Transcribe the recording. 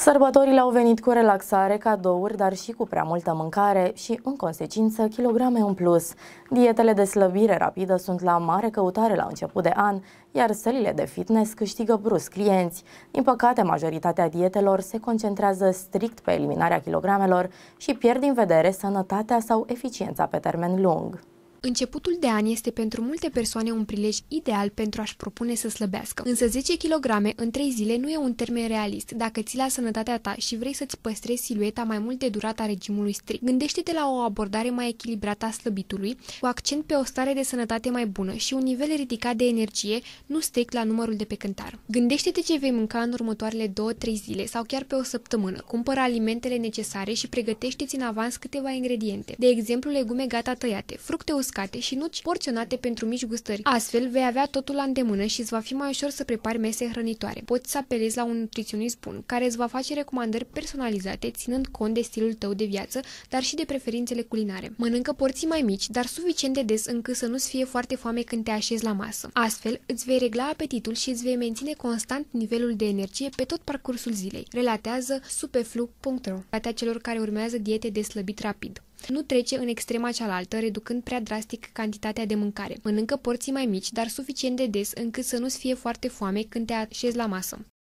Sărbătorile au venit cu relaxare, cadouri, dar și cu prea multă mâncare și, în consecință, kilograme în plus. Dietele de slăbire rapidă sunt la mare căutare la început de an, iar sălile de fitness câștigă brusc clienți. Din păcate, majoritatea dietelor se concentrează strict pe eliminarea kilogramelor și pierd din vedere sănătatea sau eficiența pe termen lung. Începutul de an este pentru multe persoane un prilej ideal pentru a-și propune să slăbească. Însă 10 kg în 3 zile nu e un termen realist dacă ții la sănătatea ta și vrei să-ți păstrezi silueta mai mult de durata regimului strict. Gândește-te la o abordare mai echilibrată a slăbitului, cu accent pe o stare de sănătate mai bună și un nivel ridicat de energie, nu strict la numărul de pe cântar. Gândește-te ce vei mânca în următoarele 2-3 zile sau chiar pe o săptămână. Cumpără alimentele necesare și pregătește-ți în avans câteva ingrediente, de exemplu legume gata tăiate, fructe uscate și nuci porționate pentru mici gustări. Astfel, vei avea totul la îndemână și îți va fi mai ușor să prepari mese hrănitoare. Poți să apelezi la un nutriționist bun, care îți va face recomandări personalizate, ținând cont de stilul tău de viață, dar și de preferințele culinare. Mănâncă porții mai mici, dar suficient de des încât să nu-ți fie foarte foame când te așezi la masă. Astfel, îți vei regla apetitul și îți vei menține constant nivelul de energie pe tot parcursul zilei, relatează supeflu.ro, partea celor care urmează diete de slăbit rapid. Nu trece în extrema cealaltă, reducând prea drastic cantitatea de mâncare. Mănâncă porții mai mici, dar suficient de des încât să nu-ți fie foarte foame când te așezi la masă.